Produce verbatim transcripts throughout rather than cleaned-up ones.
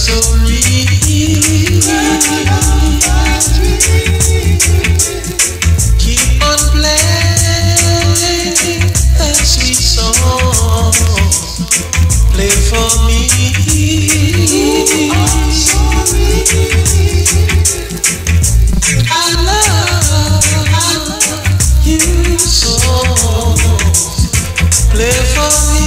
so real. Keep on playing that sweet song. Play for me. I love you so. Play for me.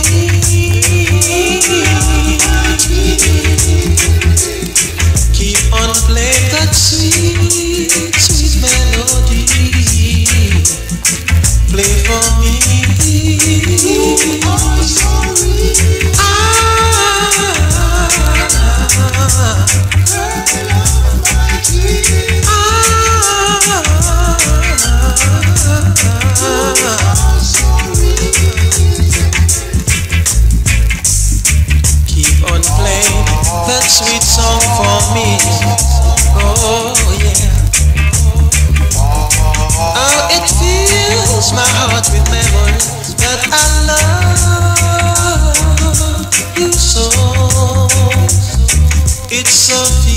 Keep on playing that sweet, sweet melody. Play for me. Oh, sorry. Ah, keep on playing that sweet song for me. Oh yeah. Oh, it fills my heart with memories that I love you so. It's so